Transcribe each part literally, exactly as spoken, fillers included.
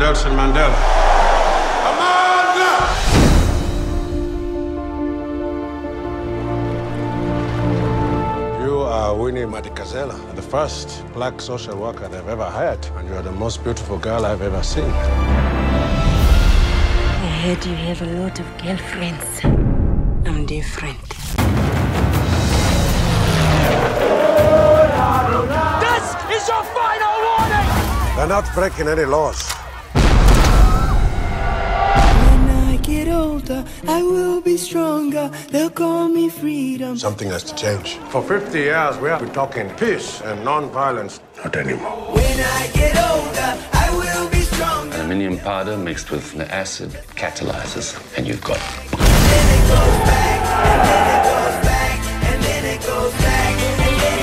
Nelson Mandela. You are Winnie Madikizela, the first black social worker they've ever hired, and you're the most beautiful girl I've ever seen. I heard you have a lot of girlfriends. I'm different. This is your final warning! They're not breaking any laws. When I get older, I will be stronger. They'll call me freedom. Something has to change. For fifty years, we have been talking peace and non-violence. Not anymore. When I get older, I will be stronger. Aluminium powder mixed with an acid catalyzes, and you've got. And then it goes back, and then it goes back, and then it goes back, and then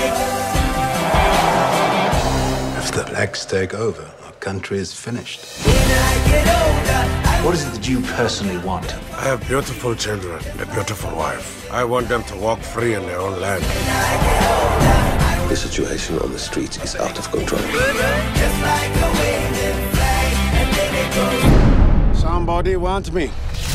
it goes. If the blacks take over, our country is finished. When I get older, I What is it that you personally want? I have beautiful children and a beautiful wife. I want them to walk free in their own land. The situation on the streets is out of control. just like a waving flag, and then it goes. Somebody wants me.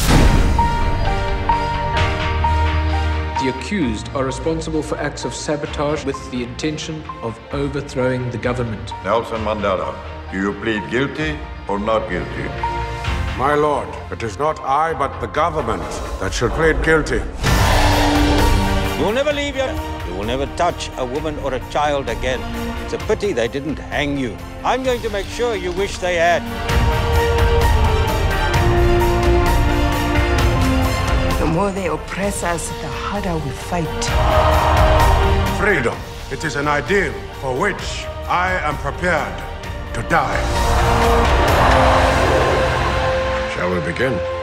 The accused are responsible for acts of sabotage with the intention of overthrowing the government. Nelson Mandela, do you plead guilty or not guilty? My lord, it is not I, but the government that should plead guilty. You will never leave your... You will never touch a woman or a child again. It's a pity they didn't hang you. I'm going to make sure you wish they had. The more they oppress us, the harder we fight. Freedom. It is an ideal for which I am prepared to die. Shall we begin?